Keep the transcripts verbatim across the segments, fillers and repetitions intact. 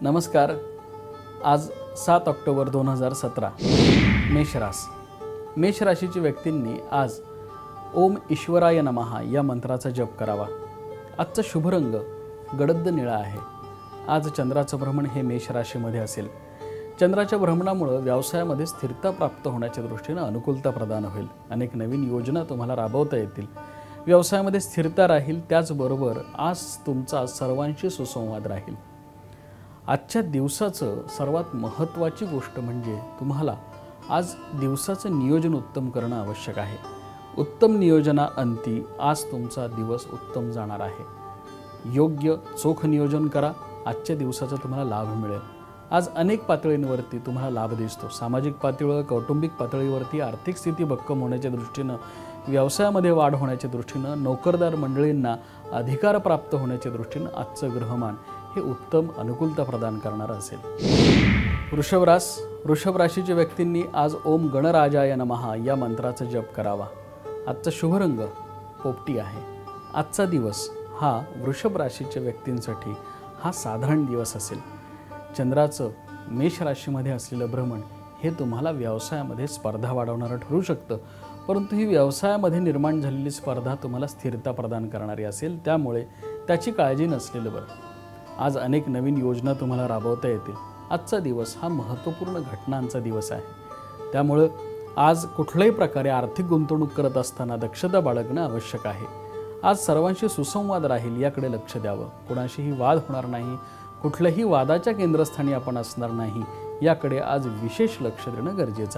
नमस्कार। आज सात ऑक्टोबर दोन हजार सतरा। मेष रास मेष राशीच्या व्यक्तींनी आज ओम ईश्वराय नमः या मंत्राचा जप करावा। आजचा शुभ रंग गडद निळा आहे। आज चंद्राचं भ्रमण हे मेष राशीमध्ये असेल। चंद्राच्या भ्रमणामुळे व्यवसायामध्ये स्थिरता प्राप्त होण्याच्या दृष्टीने अनुकूलता प्रदान होईल। अनेक नवीन योजना तुम्हाला राबवता येतील। व्यवसायामध्ये स्थिरता राहील। त्याचबरोबर आज तुमचा सर्वांशी सुसंवाद राहील। आजच्या दिवसाचं सर्वात महत्त्वाची गोष्ट म्हणजे तुम्हाला आज दिवसाचं नियोजन उत्तम करणं आवश्यक आहे। उत्तम नियोजनाअंती आज तुमचा दिवस उत्तम जाणार आहे। योग्य चोख नियोजन करा। आजच्या दिवसाचा तुम्हाला लाभ मिळेल। आज अनेक पातळींवरती तुम्हाला लाभ दिसतो। सामाजिक पातळीवर, कौटुंबिक पातळीवरती आर्थिक स्थिती भक्कम होण्याच्या दृष्टीनं, व्यवसायामध्ये वाढ होण्याच्या दृष्टीनं, नोकरदार मंडळींना अधिकार प्राप्त होण्याच्या दृष्टीनं आजचं ग्रहमान हे उत्तम अनुकूलता प्रदान करणारं असेल। वृषभ रास वृषभ राशीच्या व्यक्तींनी आज ओम गणराजाय नमः या मंत्राचा जप करावा। आजचा शुभ रंग पोपटी आहे। आजचा दिवस हा वृषभ राशीच्या व्यक्तींसाठी हा साधारण दिवस असेल। चंद्राचं मेष राशीमध्ये असलेलं भ्रमण हे तुम्हाला व्यवसायामध्ये स्पर्धा वाढवणारं ठरू शकतं, परंतु ही व्यवसायामध्ये निर्माण झालेली स्पर्धा तुम्हाला स्थिरता प्रदान करणारी असेल। त्यामुळे त्याची काळजी नसलेलं बरं। आज अनेक नवीन योजना तुम्हाला राबवता येतील। आजचा दिवस हा महत्त्वपूर्ण घटनांचा दिवस आहे। त्यामुळे आज कुठल्याही प्रकारे आर्थिक गुंतवणूक करत असताना दक्षता बाळगणं आवश्यक आहे। आज सर्वांशी सुसंवाद राहील, याकडे लक्ष द्यावं। कोणाशीही वाद होणार नाही, कुठल्याही वादाच्या केंद्रस्थानी आपण असणार नाही, याकडे आज विशेष लक्ष देणं गरजेचं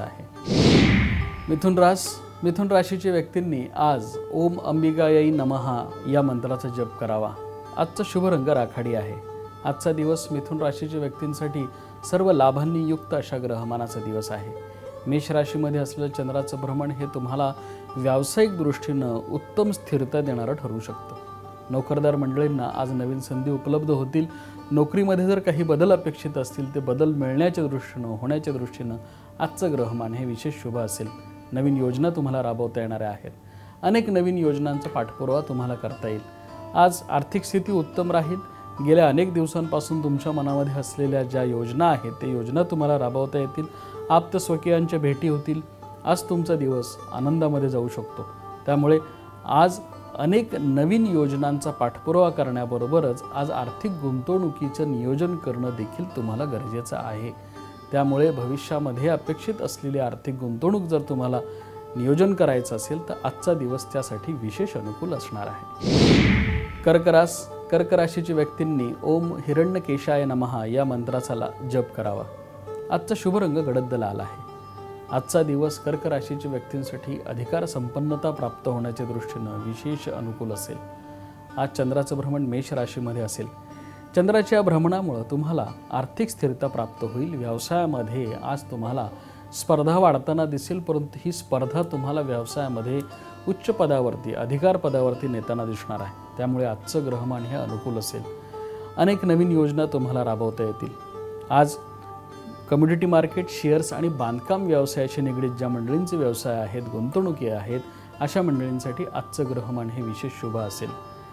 आहे। मिथुन रास मिथुन राशीच्या व्यक्तींनी आज ओम अंबिकायै नमः या मंत्राचा जप करावा। आजचा शुभ रंग राखाडी आहे। आजचा दिवस मिथुन राशीच्या व्यक्तींसाठी सर्व लाभांनी युक्त अशा ग्रहमानाचा दिवस आहे। मेष राशीमध्ये असलेलं चंद्राचं भ्रमण हे तुम्हाला व्यावसायिक दृष्टीनं उत्तम स्थिरता देणारं ठरू शकतं। नोकरदार मंडळींना आज नवीन संधी उपलब्ध होतील। नोकरीमध्ये जर काही बदल अपेक्षित असतील ते बदल मिळण्याच्या दृष्टीनं, होण्याच्या दृष्टीनं आजचं ग्रहमान हे विशेष शुभ असेल। नवीन योजना तुम्हाला राबवता येणाऱ्या आहेत। अनेक नवीन योजनांचा पाठपुरावा तुम्हाला करता येईल। आज आर्थिक स्थिती उत्तम राहील। गेल्या अनेक दिवसांपासून तुमच्या मनामध्ये असलेल्या ज्या योजना आहेत ते योजना तुम्हाला राबवता येतील। आप्त स्वकीयांच्या भेटी होतील। आज तुमचा दिवस आनंदामध्ये जाऊ शकतो। त्यामुळे आज अनेक नवीन योजनांचा पाठपुरावा करण्याबरोबरच आज आर्थिक गुंतवणुकीचं नियोजन करणं देखील तुम्हाला गरजेचं आहे। त्यामुळे भविष्यामध्ये अपेक्षित असलेली आर्थिक गुंतवणूक जर तुम्हाला नियोजन करायचं असेल तर आजचा दिवस त्यासाठी विशेष अनुकूल असणार आहे। कर्क रास कर्क राशीच्या व्यक्तींनी ओम हिरण्यकेशाय नमः या मंत्राचा जप करावा। आजचा शुभ रंग गडद लाल आहे। आजचा दिवस कर्क राशीच्या व्यक्तींसाठी अधिकार संपन्नता प्राप्त होण्याच्या दृष्टीनं विशेष अनुकूल असेल। आज चंद्राचं भ्रमण मेष राशीमध्ये असेल। चंद्राच्या भ्रमणामुळे तुम्हाला आर्थिक स्थिरता प्राप्त होईल। व्यवसायामध्ये आज तुम्हाला स्पर्धा वाढताना दिसेल, परंतु ही स्पर्धा तुम्हाला व्यवसायामध्ये उच्च पदावरती, अधिकार पदावरती नेताना दिसणार आहे। त्यामुळे आजचं ग्रहमान हे अनुकूल असेल। अनेक नवीन योजना तुम्हाला राबवता येतील। आज कम्युनिटी मार्केट, शेअर्स आणि बांधकाम व्यवसायाशी निगडीत ज्या मंडळींचे व्यवसाय आहेत, गुंतवणुकी आहेत, अशा मंडळींसाठी आजचं ग्रहमान हे विशेष शुभ असेल।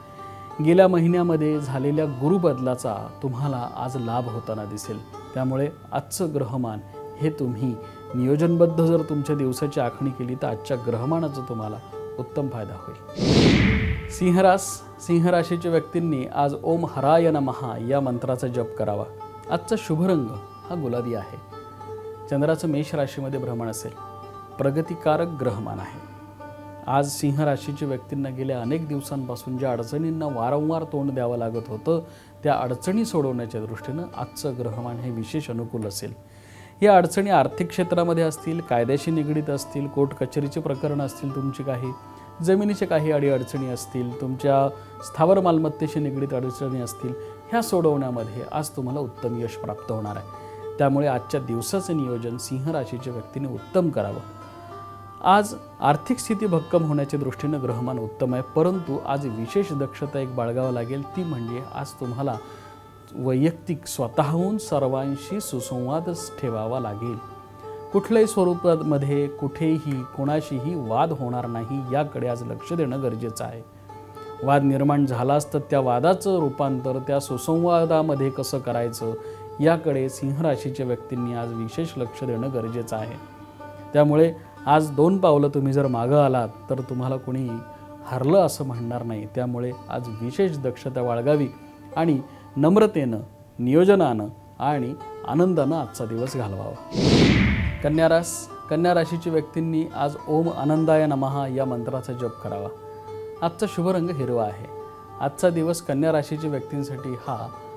गेल्या महिन्यामध्ये झालेल्या गुरुबदलाचा तुम्हाला आज लाभ होताना दिसेल। त्यामुळे आजचं ग्रहमान हे तुम्ही नियोजनबद्ध जर तुमच्या दिवसाची आखणी केली तर आजच्या ग्रहमानाचा तुम्हाला उत्तम फायदा होईल। सिंहरास सिंह राशीच्या व्यक्तींनी आज ओम हराय नमः या मंत्राचा जप करावा। आजचा शुभ रंग हा गुलाबी आहे। चंद्राचं मेष राशीमध्ये भ्रमण असेल। प्रगतिकारक ग्रहमान आहे। आज सिंह राशीच्या व्यक्तींना गेल्या अनेक दिवसांपासून ज्या अडचणींना वारंवार तोंड द्यावं लागत होतं त्या अडचणी सोडवण्याच्या दृष्टीनं आजचं ग्रहमान हे विशेष अनुकूल असेल। या अडचणी आर्थिक क्षेत्रामध्ये असतील, कायद्याशी निगडीत असतील, कोर्ट कचेरीचे प्रकरण असतील, तुमची काही जमिनीचे काही अडीअडचणी असतील, तुमच्या स्थावर मालमत्तेशी निगडीत अडचणी असतील, ह्या सोडवण्यामध्ये आज तुम्हाला उत्तम यश प्राप्त होणार आहे। त्यामुळे आजच्या दिवसाचं नियोजन सिंह राशीच्या व्यक्तीने उत्तम करावं। आज आर्थिक स्थिती भक्कम होण्याच्या दृष्टीनं ग्रहमान उत्तम आहे, परंतु आज विशेष दक्षता एक बाळगावं लागेल। ती म्हणजे आज तुम्हाला वैयक्तिक स्वतःहून सर्वांशी सुसंवाद ठेवावा लागेल। कुठल्याही स्वरूपामध्ये कुठेही कोणाशीही वाद होणार नाही, याकडे आज लक्ष देणं गरजेचं आहे। वाद निर्माण झालाच तर त्या वादाचं रूपांतर त्या सुसंवादामध्ये कसं करायचं याकडे सिंह राशीच्या व्यक्तींनी आज विशेष लक्ष देणं गरजेचं आहे। त्यामुळे आज दोन पावलं तुम्ही जर मागं आलात तर तुम्हाला कोणी हरलं असं म्हणणार नाही। त्यामुळे आज विशेष दक्षता बाळगावी आणि नम्रतेनं, नियोजनानं आणि आनंदानं आजचा दिवस घालवावा। कन्या रास कन्या राशीच्या व्यक्तींनी आज ओम आनंदाय नमः या मंत्राचा जप करावा। आजचा शुभ रंग हिरवा आहे। आजचा दिवस कन्या राशीच्या व्यक्तींसाठी हा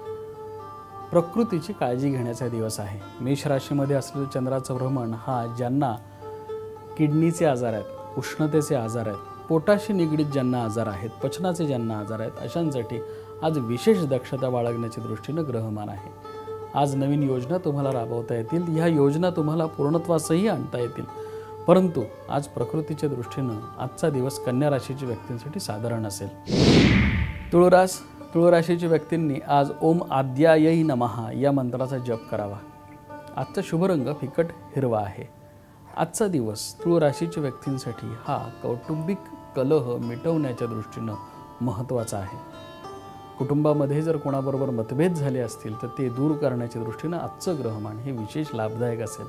प्रकृतीची काळजी घेण्याचा दिवस आहे। मेष राशीमध्ये असलेलं चंद्राचं भ्रमण हा ज्यांना किडनीचे आजार आहेत, उष्णतेचे आजार आहेत, पोटाशी निगडीत ज्यांना आजार आहेत, पचनाचे ज्यांना आजार आहेत, अशांसाठी आज विशेष दक्षता बाळगण्याच्या दृष्टीनं ग्रहमान आहे। आज नवीन योजना तुम्हाला राबवता येतील, ह्या योजना तुम्हाला पूर्णत्वासही आणता येतील, परंतु आज प्रकृतीच्या दृष्टीनं आजचा दिवस कन्या राशीच्या व्यक्तींसाठी साधारण असेल। तुळ रास तुळ राशीच्या व्यक्तींनी आज ओम आद्यायै नमः या मंत्राचा जप करावा। आजचा शुभ रंग फिकट हिरवा आहे। आजचा दिवस तुळ राशीच्या व्यक्तींसाठी हा कौटुंबिक कलह मिटवण्याच्या दृष्टीनं महत्त्वाचा आहे। कुटुंबामध्ये जर कोणाबरोबर मतभेद झाले असतील तर ते दूर करण्याच्या दृष्टीनं आजचं ग्रहमान हे विशेष लाभदायक असेल।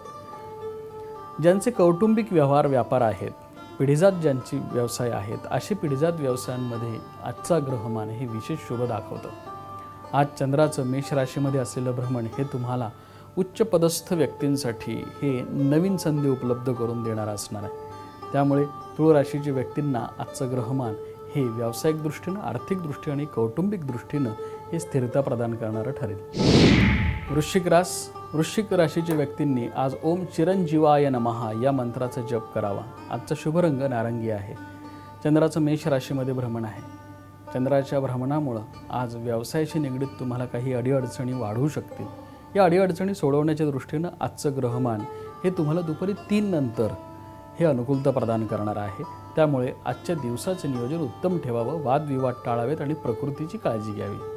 ज्यांचे कौटुंबिक व्यवहार व्यापार आहेत, पिढीजात ज्यांची व्यवसाय आहेत, असे पिढीजात व्यवसायांमध्ये आजचा ग्रहमान हे विशेष शुभ दाखवतं। आज चंद्राचं मेष राशीमध्ये असलेलं भ्रमण हे तुम्हाला उच्च पदस्थ व्यक्तींसाठी हे नवीन संधी उपलब्ध करून देणारा असणार आहे। त्यामुळे तुळ राशीच्या व्यक्तींना आजचं ग्रहमान हे व्यावसायिक दृष्टीनं, आर्थिक दृष्टी आणि कौटुंबिक दृष्टीनं हे स्थिरता प्रदान करणारं ठरेल। वृश्चिक रास वृश्चिक राशीच्या व्यक्तींनी आज ओम चिरंजीवाय नमः या मंत्राचा जप करावा। आजचा शुभ रंग नारंगी आहे। चंद्राचं मेष राशीमध्ये भ्रमण आहे। चंद्राच्या भ्रमणामुळं आज व्यवसायाशी निगडीत तुम्हाला काही अडीअडचणी वाढू शकतील। या अडीअडचणी सोडवण्याच्या दृष्टीनं आजचं ग्रहमान हे तुम्हाला दुपारी तीन नंतर हे अनुकूलता प्रदान करणार आहे। त्यामुळे आजच्या दिवसाचं नियोजन उत्तम ठेवावं, वादविवाद टाळावेत आणि प्रकृतीची काळजी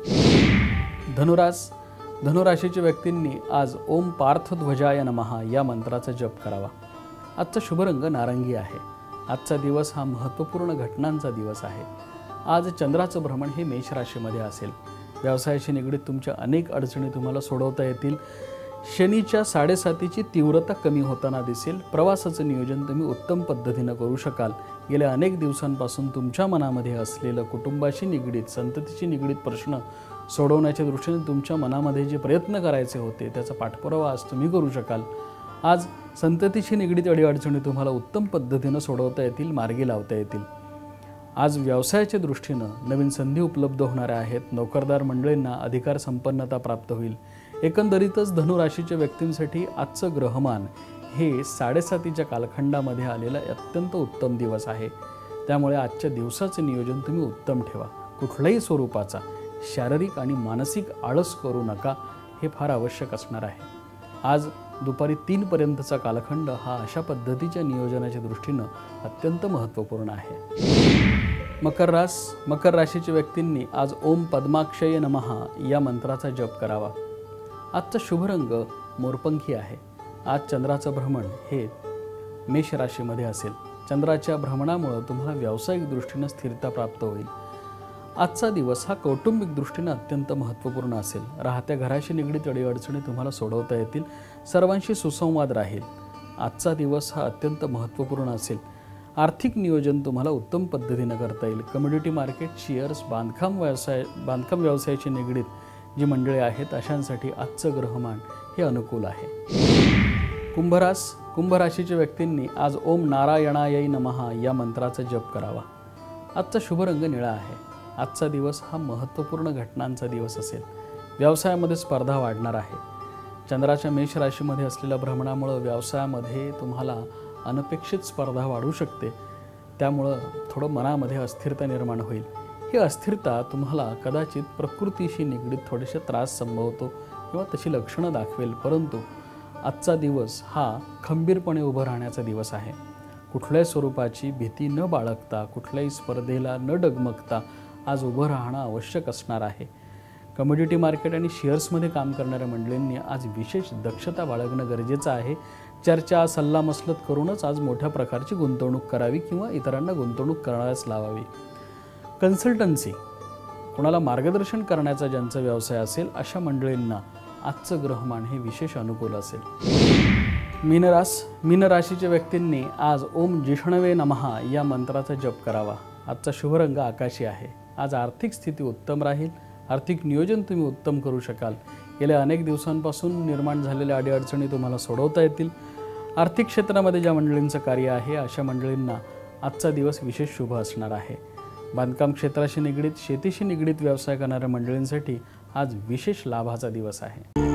घ्यावी। धनुरास धनुराशीच्या व्यक्तींनी आज ओम पार्थध्वजाय नमः या मंत्राचा जप करावा। आजचा शुभ रंग नारंगी आहे। आजचा दिवस हा महत्त्वपूर्ण घटनांचा दिवस आहे। आज चंद्राचं भ्रमण हे मेष राशीमध्ये असेल। व्यवसायाशी निगडीत तुमच्या अनेक अडचणी तुम्हाला सोडवता येतील। शनीच्या साडेसातीची तीव्रता कमी होताना दिसेल। प्रवासाचं नियोजन तुम्ही उत्तम पद्धतीनं करू शकाल। गेल्या अनेक दिवसांपासून तुमच्या मनामध्ये असलेलं कुटुंबाशी निगडीत, संततीशी निगडीत प्रश्न सोडवण्याच्या दृष्टीने तुमच्या मनामध्ये जे प्रयत्न करायचे होते त्याचा पाठपुरावा आज तुम्ही करू शकाल। आज संततीशी निगडीत अडीअडचणी तुम्हाला उत्तम पद्धतीनं सोडवता येतील, मार्गी लावता येतील। आज व्यवसायाच्या दृष्टीनं नवीन संधी उपलब्ध होणाऱ्या आहेत। नोकरदार मंडळींना अधिकार संपन्नता प्राप्त होईल। एकंदरीतच धनुराशीच्या व्यक्तींसाठी आजचं ग्रहमान हे साडेसातीच्या कालखंडामध्ये आलेला अत्यंत उत्तम दिवस आहे। त्यामुळे आजच्या दिवसाचं नियोजन तुम्ही उत्तम ठेवा। कुठल्याही स्वरूपाचा शारीरिक आणि मानसिक आळस करू नका, हे फार आवश्यक असणार आहे। आज दुपारी तीन पर्यंतचा कालखंड हा अशा पद्धतीच्या नियोजनाच्या दृष्टीनं अत्यंत महत्त्वपूर्ण आहे। मकर रास मकर राशीच्या व्यक्तींनी आज ओम पद्माक्षय नमः या मंत्राचा जप करावा। आजचा शुभ रंग मोरपंखी आहे। आज चंद्राचं भ्रमण हे मेष राशीमध्ये असेल। चंद्राच्या भ्रमणामुळे तुम्हाला व्यावसायिक दृष्टीनं स्थिरता प्राप्त होईल। आजचा दिवस हा कौटुंबिक दृष्टीने अत्यंत महत्त्वपूर्ण असेल। राहत्या घराशी निगडीत अडीअडचणी तुम्हाला सोडवता येतील। सर्वांशी सुसंवाद राहील। आजचा दिवस हा अत्यंत महत्त्वपूर्ण असेल। आर्थिक नियोजन तुम्हाला उत्तम पद्धतीने करता येईल। कमोडिटी मार्केट, शेअर्स, बांधकाम व्यवसाय बांधकाम व्यवसायाशी निगडीत जी मंडळी आहेत अशांसाठी आजचं ग्रहमान हे अनुकूल आहे। कुंभरास कुंभ राशीच्या व्यक्तींनी आज ओम नारायणाय नमः या मंत्राचा जप करावा। आजचा शुभ रंग निळा आहे। आजचा दिवस हा महत्त्वपूर्ण घटनांचा दिवस असेल। व्यवसायामध्ये स्पर्धा वाढणार आहे। चंद्राच्या मेष राशीमध्ये असलेल्या भ्रमणामुळे व्यवसायामध्ये तुम्हाला अनपेक्षित स्पर्धा वाढू शकते। त्यामुळं थोडं मनामध्ये अस्थिरता निर्माण होईल। ही अस्थिरता तुम्हाला कदाचित प्रकृतीशी निगडीत थोडेसे त्रास संभवतो किंवा तशी लक्षणं दाखवेल, परंतु आजचा दिवस हा खंबीरपणे उभं राहण्याचा दिवस आहे। कुठल्याही स्वरूपाची भीती न बाळगता, कुठल्याही स्पर्धेला न डगमगता आज उभं राहणं आवश्यक असणार आहे। कमोडिटी मार्केट आणि शेअर्समध्ये काम करणाऱ्या मंडळींनी आज विशेष दक्षता बाळगणं गरजेचं आहे। चर्चा, सल्लामसलत करूनच आज मोठ्या प्रकारची गुंतवणूक करावी किंवा इतरांना गुंतवणूक करायला लावावी। कन्सल्टन्सी, कोणाला मार्गदर्शन करण्याचा ज्यांचा व्यवसाय असेल अशा मंडळींना आजचं ग्रहमान हे विशेष अनुकूल असेल। मीनरास मीन राशीच्या व्यक्तींनी आज ओम जिष्णवे नमः या मंत्राचा जप करावा। आजचा शुभ रंग आकाशी आहे। आज आर्थिक स्थिती उत्तम राहील। आर्थिक नियोजन तुम्ही उत्तम करू शकाल। गेल्या अनेक दिवसांपासून निर्माण झालेल्या अडीअडचणी तुम्हाला सोडवता येतील। आर्थिक क्षेत्रामध्ये ज्या मंडळींचं कार्य आहे अशा मंडळींना आजचा दिवस विशेष शुभ असणार आहे। बांधकाम क्षेत्राशी निगडीत शेतीशी निगडीत व्यवसाय करणाऱ्या मंडळींसाठी आज विशेष लाभाचा दिवस आहे।